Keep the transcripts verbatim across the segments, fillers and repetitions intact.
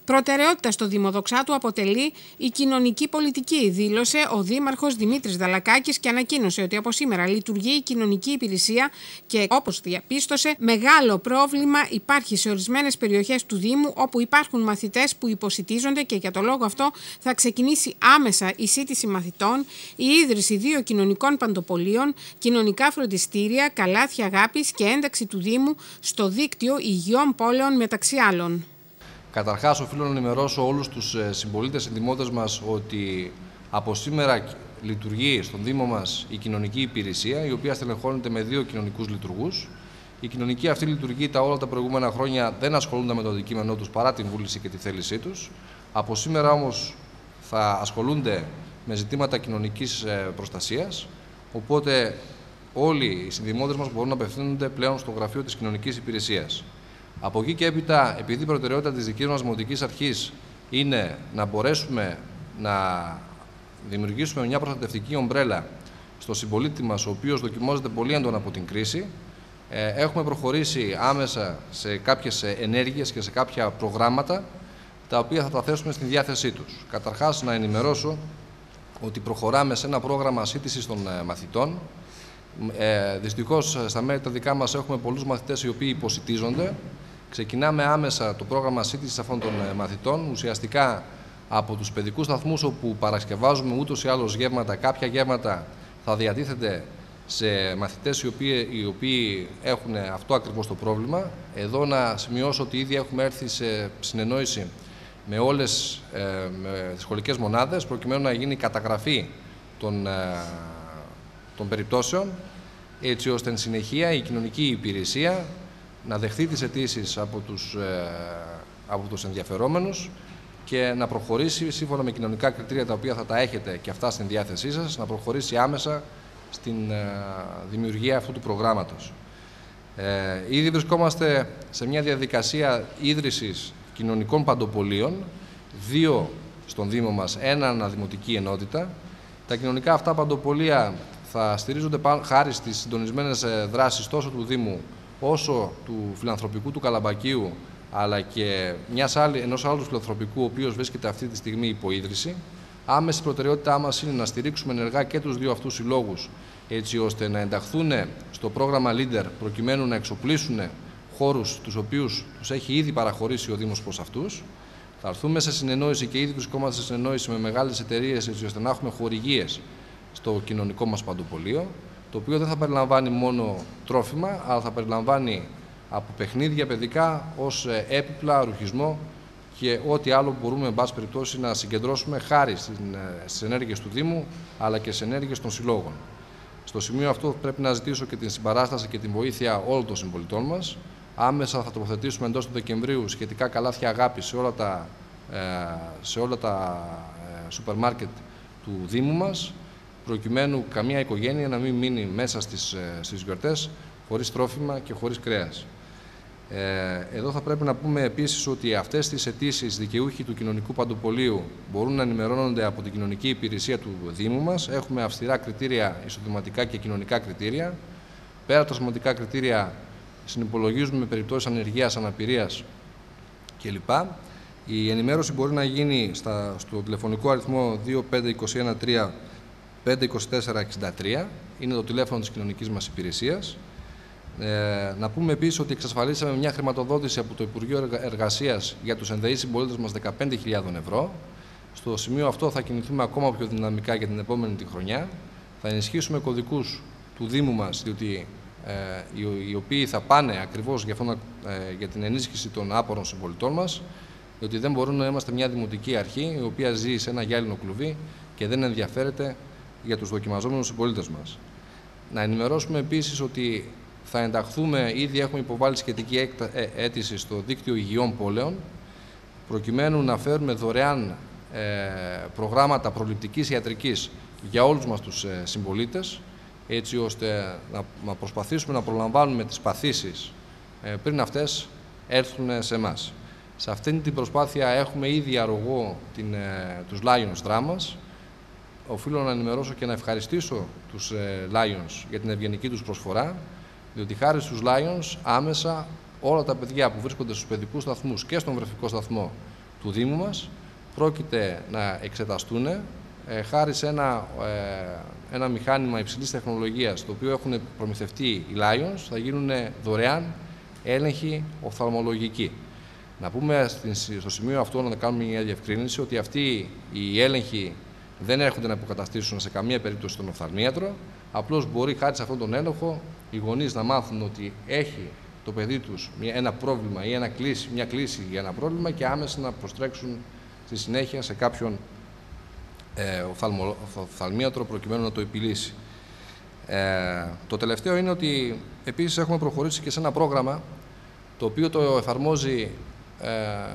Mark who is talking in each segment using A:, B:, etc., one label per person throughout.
A: Προτεραιότητα στο Δήμο Δοξάτου αποτελεί η κοινωνική πολιτική, δήλωσε ο Δήμαρχος Δημήτρης Δαλακάκης και ανακοίνωσε ότι από σήμερα λειτουργεί η κοινωνική υπηρεσία και, όπως διαπίστωσε, μεγάλο πρόβλημα υπάρχει σε ορισμένες περιοχές του Δήμου όπου υπάρχουν μαθητές που υποσιτίζονται και για το λόγο αυτό θα ξεκινήσει άμεσα η σύντηση μαθητών, η ίδρυση δύο κοινωνικών παντοπολίων, κοινωνικά φροντιστήρια, καλάθια αγάπης και ένταξη του Δήμου στο δίκτυο υγιών πόλεων μεταξύ άλλων.
B: Καταρχάς, οφείλω να ενημερώσω όλους τους συμπολίτες και δημότες μας ότι από σήμερα λειτουργεί στον Δήμο μας η κοινωνική υπηρεσία, η οποία στελεχώνεται με δύο κοινωνικούς λειτουργούς. Η κοινωνική αυτή λειτουργεί τα όλα τα προηγούμενα χρόνια, δεν ασχολούνται με το αντικείμενό τους παρά την βούληση και τη θέλησή τους. Από σήμερα όμως θα ασχολούνται με ζητήματα κοινωνικής προστασίας, οπότε όλοι οι συνδημότες μας μπορούν να απευθύνονται πλέον στο γραφείο της κοινωνικής υπηρεσίας. Από εκεί και έπειτα, επειδή η προτεραιότητα της δικής μας Δημοτικής Αρχής είναι να μπορέσουμε να δημιουργήσουμε μια προστατευτική ομπρέλα στο συμπολίτη μας, ο οποίος δοκιμάζεται πολύ έντονα από την κρίση, έχουμε προχωρήσει άμεσα σε κάποιες ενέργειες και σε κάποια προγράμματα, τα οποία θα τα θέσουμε στην διάθεσή τους. Καταρχάς, να ενημερώσω ότι προχωράμε σε ένα πρόγραμμα σύντησης των μαθητών. Ε, δυστυχώς, στα μέρη τα δικά μας έχουμε πολλούς μαθητές οι οποίοι υποσιτίζονται. Ξεκινάμε άμεσα το πρόγραμμα σύντησης αυτών των μαθητών, ουσιαστικά από τους παιδικούς σταθμούς όπου παρασκευάζουμε ούτως ή άλλως γεύματα. Κάποια γεύματα θα διατίθεται σε μαθητές οι οποίοι, οι οποίοι έχουν αυτό ακριβώς το πρόβλημα. Εδώ να σημειώσω ότι ήδη έχουμε έρθει σε συνεννόηση με όλες ε, με τις σχολικές μονάδες, προκειμένου να γίνει καταγραφή των, ε, των περιπτώσεων, έτσι ώστε εν συνεχεία η κοινωνική υπηρεσία να δεχθεί τις αιτήσεις από τους, ε, από τους ενδιαφερόμενους και να προχωρήσει σύμφωνα με κοινωνικά κριτήρια τα οποία θα τα έχετε και αυτά στην διάθεσή σας, να προχωρήσει άμεσα στην ε, δημιουργία αυτού του προγράμματος. Ε, ήδη βρισκόμαστε σε μια διαδικασία ίδρυσης κοινωνικών παντοπολίων, δύο στον Δήμο μας, ένα αναδημοτική ενότητα. Τα κοινωνικά αυτά παντοπολία θα στηρίζονται χάρη στις συντονισμένες δράσεις τόσο του Δήμου όσο του φιλανθρωπικού του Καλαμπακίου, αλλά και μιας άλλη, ενός άλλου φιλανθρωπικού, ο οποίος βρίσκεται αυτή τη στιγμή υπό ίδρυση. Άμεση προτεραιότητά μας είναι να στηρίξουμε ενεργά και τους δύο αυτούς συλλόγους, έτσι ώστε να ενταχθούν στο πρόγραμμα Leader, προκειμένου να εξοπλίσουν χώρους τους οποίους τους έχει ήδη παραχωρήσει ο Δήμος προς αυτούς. Θα έρθουμε σε συνεννόηση και ήδη βρισκόμαστε σε συνεννόηση με μεγάλες εταιρείες, έτσι ώστε να έχουμε χορηγίες στο κοινωνικό μας παντοπολείο, το οποίο δεν θα περιλαμβάνει μόνο τρόφιμα, αλλά θα περιλαμβάνει από παιχνίδια παιδικά ως έπιπλα, ρουχισμό και ό,τι άλλο μπορούμε, εν πάση περιπτώσει, να συγκεντρώσουμε χάρη στις ενέργειες του Δήμου, αλλά και στις ενέργειες των συλλόγων. Στο σημείο αυτό πρέπει να ζητήσω και την συμπαράσταση και την βοήθεια όλων των συμπολιτών μας. Άμεσα θα τοποθετήσουμε εντός του Δεκεμβρίου σχετικά καλάθια αγάπης σε όλα τα, σε όλα τα σούπερ μάρκετ του Δήμου μας, προκειμένου καμία οικογένεια να μην μείνει μέσα στις, στις γιορτές χωρίς τρόφιμα και χωρίς κρέας. Ε, εδώ θα πρέπει να πούμε επίσης ότι αυτές τις αιτήσεις δικαιούχοι του κοινωνικού παντοπολίου μπορούν να ενημερώνονται από την κοινωνική υπηρεσία του Δήμου μας. Έχουμε αυστηρά κριτήρια, εισοδηματικά και κοινωνικά κριτήρια. Πέρα από τα σημαντικά κριτήρια, συνυπολογίζουμε περιπτώσεις ανεργίας, αναπηρίας κλπ. Η ενημέρωση μπορεί να γίνει στα, στο τηλεφωνικό αριθμό δύο πέντε δύο ένα τρία πέντε δύο τέσσερα έξι τρία, είναι το τηλέφωνο της κοινωνικής μας υπηρεσίας. Ε, να πούμε επίσης ότι εξασφαλίσαμε μια χρηματοδότηση από το Υπουργείο Εργασίας για τους ενδεείς συμπολίτες μας δεκαπέντε χιλιάδες ευρώ. Στο σημείο αυτό θα κινηθούμε ακόμα πιο δυναμικά για την επόμενη τη χρονιά. Θα ενισχύσουμε κωδικούς του Δήμου μας, διότι ε, οι, οι οποίοι θα πάνε ακριβώς για, αυτό, ε, για την ενίσχυση των άπορων συμπολιτών μας, διότι δεν μπορούμε να είμαστε μια δημοτική αρχή η οποία ζει σε ένα γυάλινο κλουβί και δεν ενδιαφέρεται για τους δοκιμαζόμενους συμπολίτες μας. Να ενημερώσουμε επίσης ότι θα ενταχθούμε, ήδη έχουμε υποβάλει σχετική αίτηση στο δίκτυο υγιών πόλεων, προκειμένου να φέρουμε δωρεάν ε, προγράμματα προληπτικής ιατρικής για όλους μας τους ε, συμπολίτες, έτσι ώστε να, να προσπαθήσουμε να προλαμβάνουμε τις παθήσεις ε, πριν αυτές έρθουν σε εμάς. Σε αυτήν την προσπάθεια έχουμε ήδη αρρωγό την, ε, τους Lions Dramas. Οφείλω να ενημερώσω και να ευχαριστήσω τους ε, Lions για την ευγενική τους προσφορά, διότι χάρη στους Lions άμεσα όλα τα παιδιά που βρίσκονται στους παιδικούς σταθμούς και στον βρεφικό σταθμό του Δήμου μας πρόκειται να εξεταστούν ε, χάρη σε ένα, ε, ένα μηχάνημα υψηλής τεχνολογίας, το οποίο έχουν προμηθευτεί οι Lions, θα γίνουν δωρεάν έλεγχοι οφθαλμολογικοί. Να πούμε στο σημείο αυτό, να κάνουμε μια διευκρίνηση, ότι αυτοί οι έλεγχοι δεν έρχονται να υποκαταστήσουν σε καμία περίπτωση τον οφθαλμίατρο. Απλώς μπορεί χάρη σε αυτόν τον έλεγχο οι γονείς να μάθουν ότι έχει το παιδί τους ένα πρόβλημα ή ένα κλίση, μια κλίση για ένα πρόβλημα και άμεσα να προστρέξουν στη συνέχεια σε κάποιον ε, οφθαλμο, οφθαλμίατρο προκειμένου να το επιλύσει. Ε, το τελευταίο είναι ότι επίσης έχουμε προχωρήσει και σε ένα πρόγραμμα το οποίο το εφαρμόζει ε,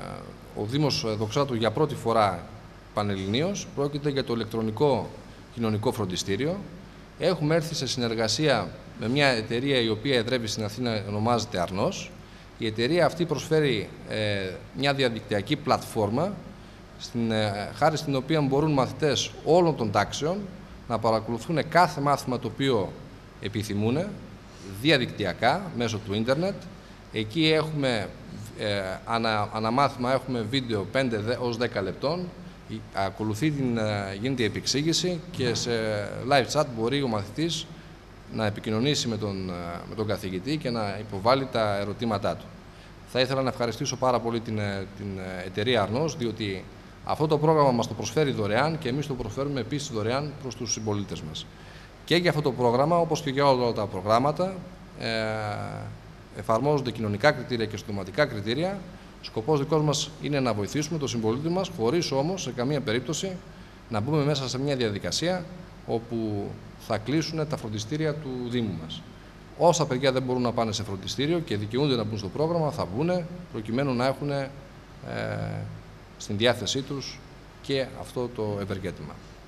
B: ο Δήμος Δοξάτου για πρώτη φορά πανελληνίως. Πρόκειται για το ηλεκτρονικό κοινωνικό φροντιστήριο. Έχουμε έρθει σε συνεργασία με μια εταιρεία η οποία εδρεύει στην Αθήνα, ονομάζεται Αρνός. Η εταιρεία αυτή προσφέρει ε, μια διαδικτυακή πλατφόρμα, στην, ε, χάρη στην οποία μπορούν μαθητές όλων των τάξεων να παρακολουθούν κάθε μάθημα το οποίο επιθυμούν διαδικτυακά μέσω του ίντερνετ. Εκεί έχουμε, ε, ανα, αναμάθημα έχουμε βίντεο πέντε έως δέκα λεπτών, ακολουθεί την, ε, γίνεται η επεξήγηση και σε live chat μπορεί ο μαθητής να επικοινωνήσει με τον, με τον καθηγητή και να υποβάλει τα ερωτήματά του. Θα ήθελα να ευχαριστήσω πάρα πολύ την, την εταιρεία Αρνός, διότι αυτό το πρόγραμμα μας το προσφέρει δωρεάν και εμείς το προσφέρουμε επίσης δωρεάν προς τους συμπολίτες μας. Και για αυτό το πρόγραμμα, όπως και για όλα τα προγράμματα, ε, εφαρμόζονται κοινωνικά κριτήρια και συντοματικά κριτήρια. Σκοπός δικός μας είναι να βοηθήσουμε τον συμπολίτη μας, χωρίς όμως σε καμία περίπτωση να μπούμε μέσα σε μια διαδικασία όπου θα κλείσουν τα φροντιστήρια του Δήμου μας. Όσα παιδιά δεν μπορούν να πάνε σε φροντιστήριο και δικαιούνται να μπουν στο πρόγραμμα, θα μπουν προκειμένου να έχουν ε, στην διάθεσή τους και αυτό το ευεργέτημα.